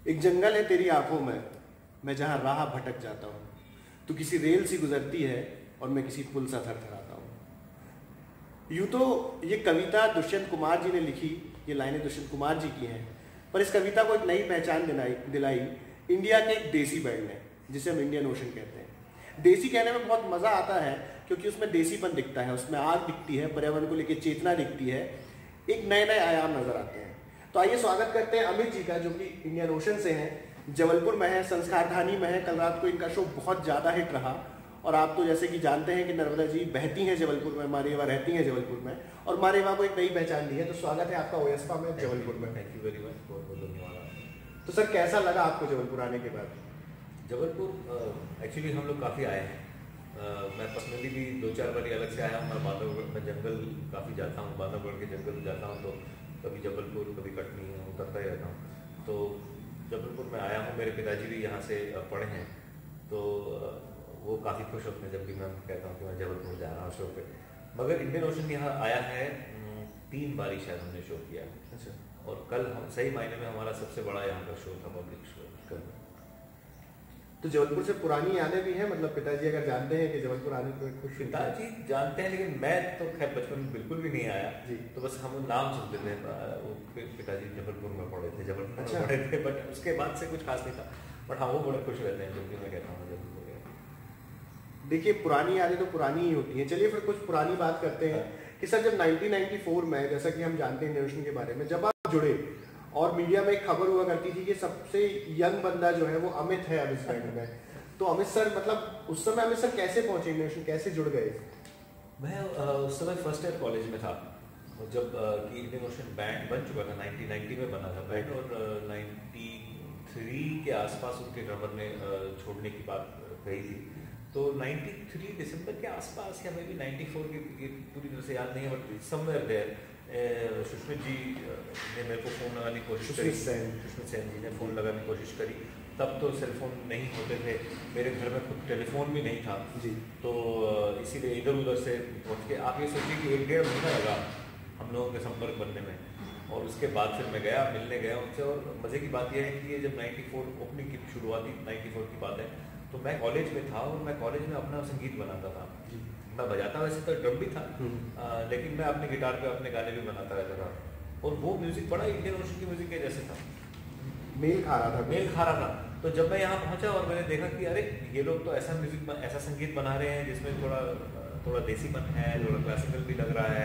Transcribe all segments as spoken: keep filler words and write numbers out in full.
एक जंगल है तेरी आंखों में, मैं जहाँ राह भटक जाता हूँ। तू किसी रेल सी गुजरती है और मैं किसी पुल सा थरथराता हूँ। यूँ तो ये कविता दुष्यंत कुमार जी ने लिखी, ये लाइनें दुष्यंत कुमार जी की हैं, पर इस कविता को एक नई पहचान दिलाई दिलाई इंडिया के एक देसी बैंड ने, जिसे हम इंडियन ओशन कहते हैं। देसी कहने में बहुत मज़ा आता है क्योंकि उसमें देसीपन दिखता है, उसमें आग दिखती है, पर्यावरण को लेकर चेतना दिखती है, एक नए नए आयाम नजर आते हैं। तो आइए स्वागत करते हैं अमित जी का, जो कि इंडियन ओशन से हैं, जबलपुर में है, संस्कारधानी में है। कल रात को इनका शो बहुत ज़्यादा हिट रहा और आप तो जैसे कि जानते हैं कि नर्मदा जी बहती हैं जबलपुर में, मारेवा रहती हैं जबलपुर में और मारेवा को एक नई पहचान दी है। तो स्वागत है आपका ओएसपा में जबलपुर में। थैंक यू वेरी मच, बहुत बहुत धन्यवाद। तो सर कैसा लगा आपको जबलपुर आने के बाद? जबलपुर एक्चुअली हम लोग काफ़ी आए हैं। uh, मैं पर्सनली भी दो चार बारी अलग से आया हूँ। मैं बांधवगढ़ में जंगल काफ़ी जाता हूँ, बांधवगढ़ के जंगल में जाता हूँ, तो कभी जबलपुर कभी कटनी उतरता ही रहता हूँ। तो जबलपुर में आया हूँ, मेरे पिताजी भी यहाँ से पढ़े हैं, तो वो काफ़ी खुश होते हैं जब भी मैं कहता हूँ कि मैं जबलपुर जा रहा हूँ शो पे। मगर इंडियन ओशन यहाँ आया है तीन बारी शायद हमने शो किया। अच्छा। और कल हम सही मायने में हमारा सबसे बड़ा यहाँ का शो था, पब्लिक शो कल। तो जबलपुर से पुरानी यादें भी हैं, मतलब पिताजी अगर जानते हैं कि जबलपुर आने को खुश? पिताजी जानते हैं, लेकिन मैं तो खैर बचपन में बिल्कुल भी नहीं आया जी। तो बस हम नाम सुनते थे, वो पिताजी जबलपुर में पढ़े थे, जबलपुर अच्छा। में पढ़े थे, बट उसके बाद से कुछ खास नहीं था। बट हाँ, वो बड़े खुश रहते हैं जब भी मैं कहता हूँ जबलपुर। देखिए, पुरानी यादें तो पुरानी ही होती हैं। चलिए फिर कुछ पुरानी बात करते हैं कि सर जब नाइनटीन नाइंटी फोर में, जैसा कि हम जानते हैं इंडियन ओशन के बारे में, जब आप जुड़े और मीडिया में एक खबर हुआ करती थी कि सबसे यंग बंदा जो है वो अमित है अब इस बैंड में, तो अमित सर, मतलब उस समय अमित सर कैसे पहुंचे इंडियन ओशन, कैसे जुड़ गए? मैं उस समय फर्स्ट ईयर कॉलेज में था जब कि इंडियन ओशन बैंड बन चुका था। नाइनटीन नाइंटी में बना था बैंड और नाइंटी थ्री के आसपास उनके ड्रमर ने छोड़ने की बात कही थी। तो नाइंटी थ्री दिसंबर के आसपास या मे बी नाइंटी फोर की पूरी तरह से याद नहीं है, but somewhere there Sushmit ji ने मेरे को फ़ोन लगाने की कोशिश करी। सुष्मित सेन जी ने फ़ोन लगाने की कोशिश करी। तब तो सेलफोन नहीं होते थे, मेरे घर में खुद टेलीफोन भी नहीं था जी। तो इसीलिए इधर उधर से पहुँच के आप ये सोचिए कि एक डेढ़ महीना लगा हम लोगों के संपर्क बनने में। और उसके बाद फिर मैं गया, मिलने गया उनसे। और मज़े की बात यह है कि ये जब नाइंटी फोर ओपनिंग की शुरुआत थी, नाइंटी फोर की बात है, तो मैं कॉलेज में था और मैं कॉलेज में अपना संगीत बनाता था। मैं बजाता वैसे तो ड्रम भी था, आ, लेकिन मैं अपने गिटार पे अपने गाने भी बनाता रहता था और वो म्यूज़िक बड़ा इंडियन ओशन की म्यूज़िक के जैसे था, मेल खा रहा था मेल खा रहा था। तो जब मैं यहाँ पहुँचा और मैंने देखा कि अरे ये लोग तो ऐसा म्यूज़िक ऐसा संगीत बना रहे हैं जिसमें थोड़ा थोड़ा देसीपन है, थोड़ा क्लासिकल भी लग रहा है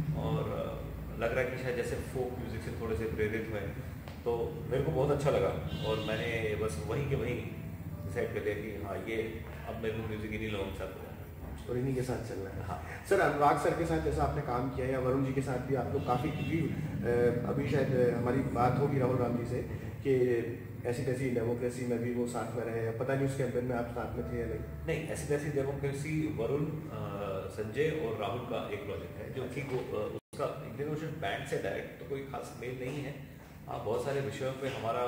और लग रहा है कि शायद जैसे फोक म्यूज़िक से थोड़े से प्रेरित हुए, तो मेरे को बहुत अच्छा लगा। और मैंने बस वहीं के वहीं डिसाइड कर लिया कि हाँ, ये अब मेरे को म्यूज़िक इन्हीं लोगों के साथ और इन्हीं के साथ चलना है। हाँ सर, अनुराग सर के साथ जैसा आपने काम किया है, या वरुण जी के साथ भी आप लोग काफ़ी, क्योंकि अभी शायद हमारी बात होगी राहुल गांधी से कि ऐसी तैसी डेमोक्रेसी में भी वो साथ में रहे, पता नहीं उस कैंपेन में आप साथ में थे या नहीं? नहीं, ऐसी तैसी डेमोक्रेसी वरुण, संजय और राहुल का एक प्रोजेक्ट है जो कि उसका इंडियन ओशन बैंड से डायरेक्ट तो कोई खास मेल नहीं है। हाँ, बहुत सारे विषयों पे हमारा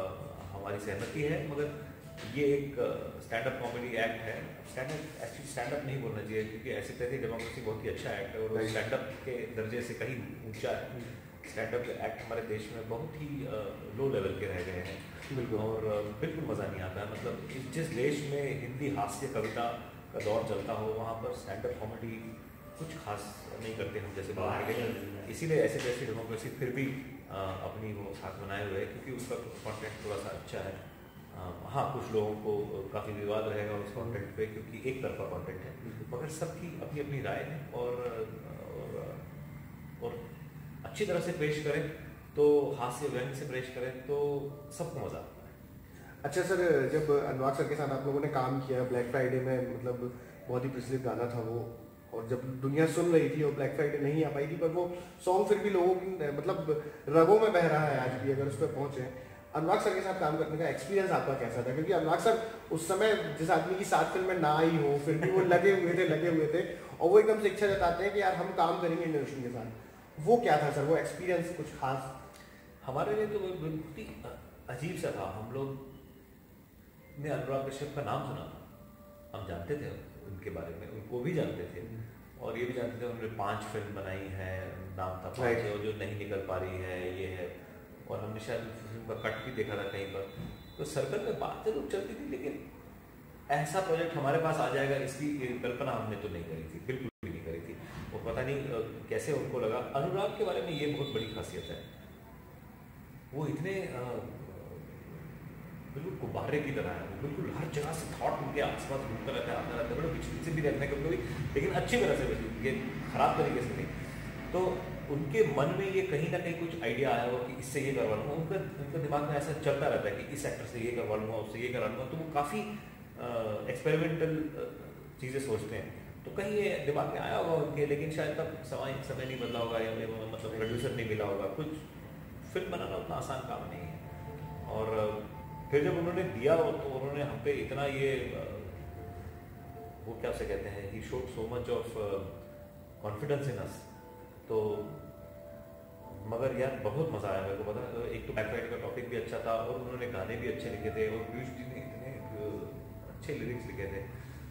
हमारी सहमति है, मगर ये एक स्टैंड अप कॉमेडी एक्ट है। Stand up actually stand up नहीं बोलना चाहिए, क्योंकि ऐसी तैसी डेमोक्रेसी बहुत ही अच्छा एक्ट है और स्टैंड अप के दर्जे से कहीं ऊंचा है। स्टैंड अप एक्ट हमारे देश में बहुत ही लो लेवल के रह गए हैं और बिल्कुल मज़ा नहीं आता है। मतलब जिस देश में हिंदी हास्य कविता का दौर चलता हो, वहाँ पर स्टैंड अप कॉमेडी कुछ खास नहीं करते हम जैसे बाहर के। इसीलिए ऐसे जैसी डेमोक्रेसी फिर भी आ, अपनी वो साथ बनाए हुए है, क्योंकि उसका कंटेंट थोड़ा सा अच्छा है। हाँ, कुछ लोगों को काफ़ी विवाद रहेगा उस कंटेंट पे, क्योंकि एक तरफा कंटेंट है, मगर सबकी अपनी अपनी राय है और, और और अच्छी तरह से पेश करें तो, हास्य व्यंग से पेश करें तो सबको मज़ा आता है। अच्छा सर, जब अनुराग सर के साथ आप लोगों ने काम किया ब्लैक फ्राइडे में, मतलब बहुत ही प्रचलित गाना था वो, और जब दुनिया सुन रही थी और ब्लैक फ्राइडे नहीं आ पाई थी, पर वो सॉन्ग फिर भी लोगों की मतलब रगों में बह रहा है आज भी, अगर उस पर पहुँचे। अनुराग सर के साथ काम करने का एक्सपीरियंस आपका कैसा था? क्योंकि अनुराग सर उस समय जिस आदमी की सात फिल्में ना आई हो, फिर भी वो लगे हुए थे लगे हुए थे और वो एकदम से इच्छा जताते हैं कि यार हम काम करेंगे इंडियन ओशन के साथ। वो क्या था सर, वो एक्सपीरियंस कुछ खास? हमारे लिए तो बहुत ही अजीब सा था। हम लोग ने अनुराग कश्यप का नाम सुना था, हम जानते थे उनके बारे में, उनको भी जानते थे और ये भी जानते थे उन्होंने पांच फिल्म बनाई है, नाम था पांच, जो नहीं निकल पा रही है ये है। और हमने शायद फिल्म का कट भी देखा था कहीं पर। तो सर्कल में बात जरूर चलती थी, लेकिन ऐसा प्रोजेक्ट हमारे पास आ जाएगा इसकी कल्पना हमने तो नहीं करी थी, बिल्कुल भी नहीं करी थी। वो पता नहीं कैसे उनको लगा। अनुराग के बारे में ये बहुत बड़ी खासियत है, वो इतने बिल्कुल गुब्बारे की तरह है, बिल्कुल हर जगह से थॉट उनके आसपास घूमता रहता है, आता रहता है, बड़े विचित्र से भी रहते हैं कभी कभी, लेकिन अच्छी तरह से, ये खराब तरीके से नहीं। तो उनके मन में ये कहीं ना कहीं कुछ आइडिया आया हो कि इससे ये करवा लूँगा, उनका उनका दिमाग में ऐसा चलता रहता है कि इस एक्टर से ये करवा लूँगा, उससे ये करवा लूँगा। तो वो काफ़ी एक्सपेरिमेंटल चीज़ें सोचते हैं। तो कहीं ये दिमाग में आया होगा उनके, लेकिन शायद तब समय समय नहीं बदला होगा, या मतलब प्रोड्यूसर नहीं मिला होगा, कुछ फिल्म बनाना उतना आसान काम नहीं है। और फिर जब उन्होंने दिया तो उन्होंने हम पे इतना ये वो क्या से कहते हैं, he showed so much of confidence in us. तो मगर यार बहुत मज़ा आया मेरे को, पता एक तो ब्लैक वाइट का टॉपिक भी अच्छा था, और उन्होंने गाने भी अच्छे लिखे थे, और पीयूष जी ने इतने अच्छे लिरिक्स लिखे थे।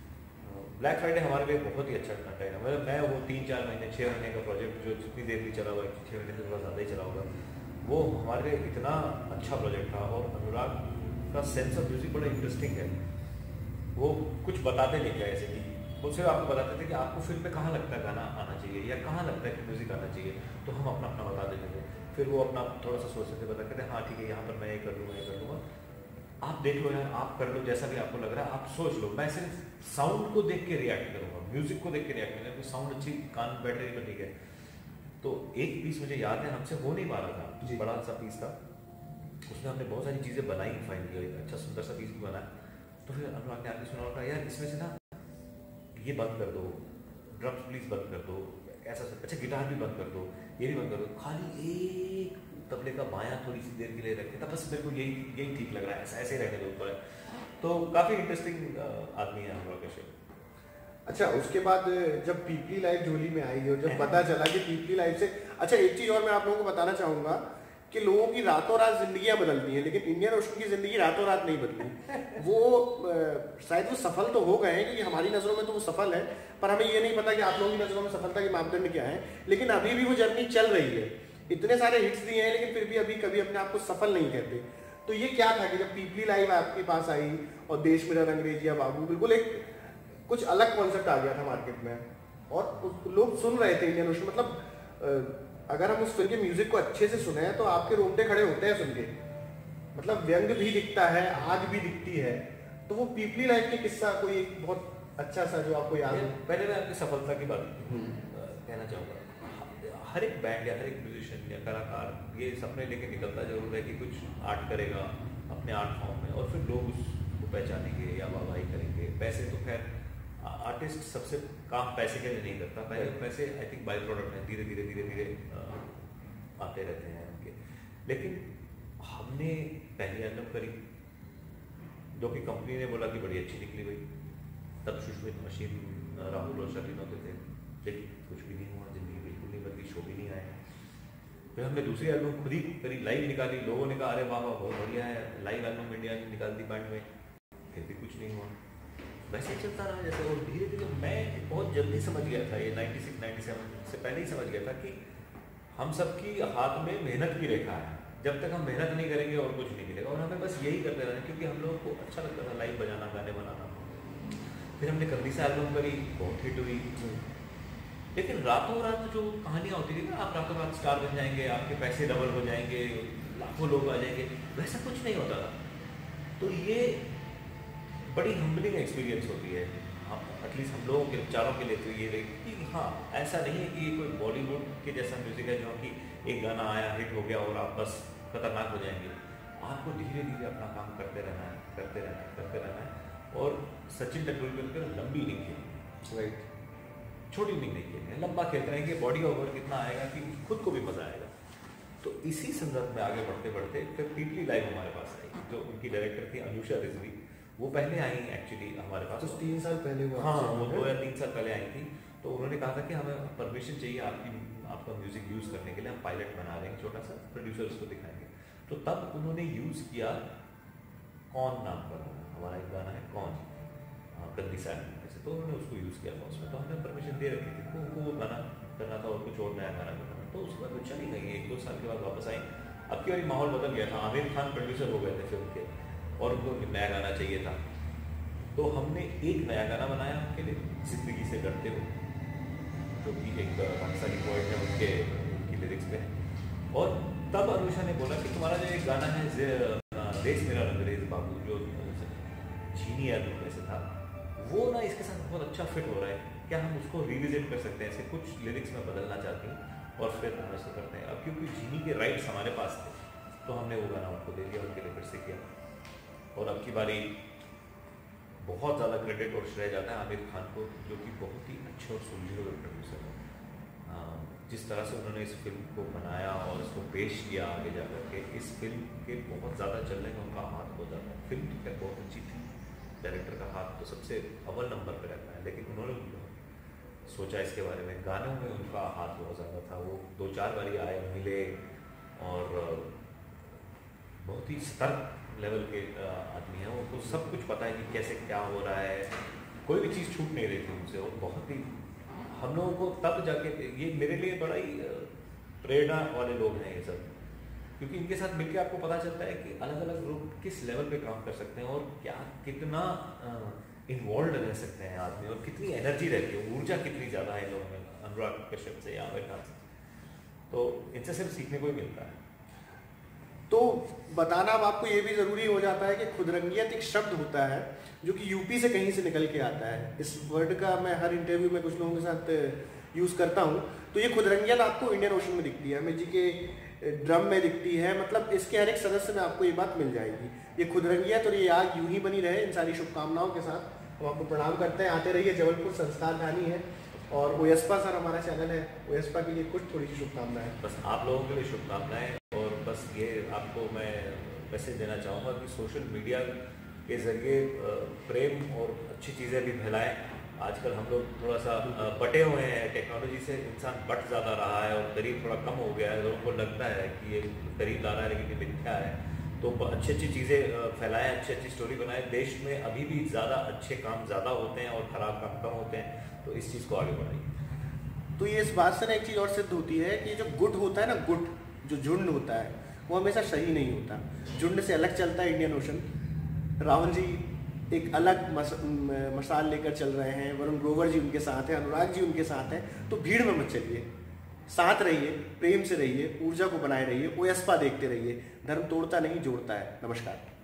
ब्लैक फ्राइडे हमारे लिए बहुत ही अच्छा कंटेंट है। मतलब मैं वो तीन चार महीने छः महीने का प्रोजेक्ट जो जितनी देर भी चला हुआ है, छः महीने से थोड़ा ज़्यादा ही चला होगा, वो हमारे लिए इतना अच्छा प्रोजेक्ट था। और अनुराग का सेंस ऑफ म्यूज़िक बड़ा इंटरेस्टिंग है। वो कुछ बताते नहीं क्या, ऐसे कि वो सिर्फ आपको बताते थे कि आपको फिल्म में कहाँ लगता है गाना आना चाहिए, या कहाँ लगता है कि म्यूज़िक आना चाहिए, तो हम अपना अपना बता देते थे। फिर वो अपना थोड़ा सा सोचते थे, बता कहते हाँ ठीक है, यहाँ पर मैं ये कर लूँगा, ये कर लूँगा, आप देख लो यार, आप कर लो जैसा भी आपको लग रहा है, आप सोच लो। मैं सिर्फ साउंड को देख के रिएक्ट करूँगा, म्यूज़िक को देख के रिएक्ट करूँगा, तो साउंड अच्छी कान बैठ रही तो ठीक है। तो एक पीस मुझे याद है हमसे हो नहीं पा रहा था, बड़ा सा पीस था, उसमें हमने बहुत सारी चीज़ें बनाई, फाइन किया, एक अच्छा सुंदर सा पीस भी बनाया। तो फिर अनुराग ने आके सुना और कहा यार इसमें से ना ये बंद कर दो, ड्रम्स प्लीज़ बंद कर दो, ऐसा अच्छा गिटार भी बंद कर दो, ये भी बंद कर दो, खाली एक तबले का बायां थोड़ी सी देर के लिए रखे था, बस मेरे को यही यही ठीक लग रहा है, ऐसा ऐसे ही रहने दो ऊपर। तो काफ़ी इंटरेस्टिंग आदमी है अनुराग कश्यप। अच्छा, उसके बाद जब पीपली लाइव झोली में आई और जब पता चला कि पीपली लाइव से, अच्छा एक चीज़ और मैं आप लोगों को बताना चाहूँगा कि लोगों की रातों रात जिंदगियां बदलती हैं, लेकिन इंडियन ओशन की जिंदगी रातों रात नहीं बदली। वो शायद वो सफल तो हो गए हैं, क्योंकि हमारी नज़रों में तो वो सफल है, पर हमें ये नहीं पता कि आप लोगों की नज़रों में सफलता के मापदंड क्या है। लेकिन अभी भी वो जर्नी चल रही है, इतने सारे हिट्स दिए हैं, लेकिन फिर भी अभी कभी अपने आप को सफल नहीं कहते। तो ये क्या था कि जब पीपली लाइव आपके पास आई और देश मिरर, अंग्रेजिया बाबू, बिल्कुल एक कुछ अलग कॉन्सेप्ट आ गया था मार्केट में, और लोग सुन रहे थे इंडियन ओशन। मतलब अगर हम उस फिल्म के म्यूजिक को अच्छे से सुने तो आपके रोंगटे खड़े होते हैं सुन के, मतलब व्यंग भी दिखता है, आग भी दिखती है। तो वो पीपली लाइफ के किस्सा कोई एक बहुत अच्छा सा जो आपको याद है? पहले मैं आपकी सफलता की बात कहना चाहूँगा। हर एक बैंड या हर एक म्यूजिशियन या कलाकार ये सपने लेके निकलता जरूर है कि कुछ आर्ट करेगा अपने आर्ट फॉर्म में, और फिर लोग उसको पहचानेंगे या वाहवाही करेंगे। पैसे तो खैर आर्टिस्ट सबसे काम पैसे के लिए नहीं करता, पहले पैसे आई थिंक बाई प्रोडक्ट है, धीरे धीरे धीरे धीरे आते रहते हैं उनके। लेकिन हमने पहली एल्बम करी जो कि कंपनी ने बोला कि बड़ी अच्छी निकली भाई, तब सुष्मित मशीन राहुल और शर्लिन होते थे, लेकिन कुछ भी नहीं हुआ, जिंदगी बिल्कुल नहीं बदली, शो भी नहीं आया। फिर हमने दूसरी एल्बम खुद ही करी, लाइव निकाली, लोगों ने कहा अरे वाह वाह बहुत बढ़िया है, लाइव एल्बम इंडिया ने निकाल दी बैंड में, फिर भी कुछ नहीं हुआ, वैसे ही चलता रहा जैसे। और धीरे धीरे मैं बहुत जल्दी समझ गया था, ये नाइन्टी सिक्स नाइन्टी सेवन से पहले ही समझ गया था कि हम सबकी हाथ में मेहनत की रेखा है, जब तक हम मेहनत नहीं करेंगे और कुछ नहीं मिलेगा, और हमें बस यही करते रहना, क्योंकि हम लोगों को अच्छा लगता था लाइव बजाना, गाने बनाना। फिर हमने कंदीसा एल्बम करी, बहुत हिट हुई, लेकिन रातों रात जो कहानियाँ होती थी ना, आप रातों रात स्टार बन जाएंगे, आपके पैसे डबल हो जाएंगे, लाखों लोग आ जाएंगे, वैसा कुछ नहीं होता था। तो ये बड़ी हम्बलिंग एक्सपीरियंस होती है, हाँ एटलीस्ट हम लोगों के विचारों के लिए। तो ये कि हाँ ऐसा नहीं है कि ये कोई बॉलीवुड के जैसा म्यूज़िक है जो कि एक गाना आया हिट हो गया और आप बस खतरनाक हो जाएंगे। आपको धीरे धीरे अपना काम करते रहना है, करते रहना है, करते रहना है। और सचिन तेंदुलकर लंबी इनिंग खेलनी, राइट, छोटी इनिंग नहीं खेलनी है, लंबा खेलते रहेंगे, बॉडी ओवर कितना आएगा कि खुद को भी मजा आएगा। तो इसी संदर्भ में आगे बढ़ते बढ़ते फिर पीपली लाइव हमारे पास आई, जो उनकी डायरेक्टर थी अनुषा रिजवी, वो पहले आई एक्चुअली हमारे पास, तो तीन साल पहले हुआ। हाँ वो दो या तीन साल पहले आई थी। तो उन्होंने कहा था कि हमें परमिशन चाहिए आपकी, आपका म्यूजिक यूज़ करने के लिए, हम पायलट बना रहे हैं छोटा सा, प्रोड्यूसर्स को दिखाएंगे। तो तब उन्होंने यूज़ किया कौन नाम का गाना, हमारा एक गाना है कौन, कंदीसा ऐसे, तो उन्होंने उसको यूज़ किया था उसमें। तो हमने परमिशन दे रखी थी, तो उनको वो गाना करना था और कुछ और नया गाना करना था। तो उसके बाद वो चली गई, एक दो साल के बाद वापस आई अब की बारी माहौल बदल गया था, आमिर खान प्रोड्यूसर हो गए थे फिल्म के और उनको नया गाना चाहिए था, तो हमने एक नया गाना बनाया उनके लिए, जिंदगी से डरते हो, जो कि एक पाकिस्तानी पोएट है, उनके उनकी लिरिक्स पे है। और तब अनुषा ने बोला कि तुम्हारा जो एक गाना है देश मेरा रंगरेज बाबू, जो चीनी एल्बम में से था, वो ना इसके साथ बहुत अच्छा फिट हो रहा है, क्या हम उसको रिविजिट कर सकते हैं, ऐसे कुछ लिरिक्स में बदलना चाहती हूँ और फिर हम ऐसा करते हैं। अब क्योंकि जीनी के राइट्स हमारे पास थे तो हमने वो गाना उनको दे दिया, उनके लिए फिर से किया। और अब की बारी बहुत ज़्यादा क्रेडिट और श्रेय जाता है आमिर खान को, जो कि बहुत ही अच्छे और सुलझे हुए प्रोड्यूसर हैं। जिस तरह से उन्होंने इस फिल्म को बनाया और इसको पेश किया आगे जा कर के, इस फिल्म के बहुत ज़्यादा चलने में उनका हाथ हो जाता है। फिल्म तो खैर बहुत अच्छी थी, डायरेक्टर का हाथ तो सबसे अव्वल नंबर पर रहता है, लेकिन उन्होंने सोचा इसके बारे में, गानों में उनका हाथ बहुत ज़्यादा था। वो दो चार बारी आए, मिले और बहुत ही सतर्क लेवल के आदमी हैं, उनको सब कुछ पता है कि कैसे क्या हो रहा है, कोई भी चीज़ छूट नहीं रही थी उनसे। और बहुत ही हम लोगों को तब जाके, ये मेरे लिए बड़ा ही प्रेरणा वाले लोग हैं ये सब, क्योंकि इनके साथ मिलकर आपको पता चलता है कि अलग अलग लोग किस लेवल पे काम कर सकते हैं और क्या कितना इन्वॉल्व रह सकते हैं आदमी, और कितनी एनर्जी रहती है, ऊर्जा कितनी ज़्यादा है इन लोगों में, अनुराग कश्यप से या आमिर खान से, तो इनसे सिर्फ सीखने को ही मिलता है। तो बताना अब आपको ये भी ज़रूरी हो जाता है कि खुदरंगियत एक शब्द होता है जो कि यूपी से कहीं से निकल के आता है। इस वर्ड का मैं हर इंटरव्यू में कुछ लोगों के साथ यूज़ करता हूँ। तो ये खुदरंगियत आपको इंडियन ओशन में दिखती है, अमित जी के ड्रम में दिखती है, मतलब इसके हर एक सदस्य में आपको ये बात मिल जाएगी। ये खुदरंगियत और ये आग यूं ही बनी रहे, इन सारी शुभकामनाओं के साथ हम आपको प्रणाम करते हैं। आते रहिए, जबलपुर संस्कार कहानी है और ओएसपा सर हमारा चैनल है, ओएसपा के लिए कुछ थोड़ी सी शुभकामनाएं। बस आप लोगों के लिए शुभकामनाएं, और बस ये आपको मैं मैसेज देना चाहूँगा कि सोशल मीडिया के ज़रिए प्रेम और अच्छी चीज़ें भी फैलाएं। आजकल हम लोग थोड़ा सा बटे हुए हैं, टेक्नोलॉजी से इंसान बट ज़्यादा रहा है और करीब थोड़ा कम हो गया है। लोगों को लगता है कि ये करीब ला रहा है लेकिन ये मिथ्या है। तो अच्छी अच्छी चीज़ें फैलाएं, अच्छी अच्छी स्टोरी बनाएं। देश में अभी भी ज़्यादा अच्छे काम ज़्यादा होते हैं और ख़राब काम कम होते हैं, तो इस चीज़ को आगे बढ़ाइए। तो ये इस बात से ना एक चीज़ और सिद्ध होती है कि जो गुट होता है ना, गुट जो झुंड होता है वो हमेशा सही नहीं होता। झुंड से अलग चलता है इंडियन ओशन। राहुल जी एक अलग मस, मसाल लेकर चल रहे हैं, वरुण ग्रोवर जी उनके साथ हैं, अनुराग जी उनके साथ हैं। तो भीड़ में मत चलिए, साथ रहिए, प्रेम से रहिए, ऊर्जा को बनाए रहिए, ओएसपा देखते रहिए। धर्म तोड़ता नहीं, जोड़ता है। नमस्कार।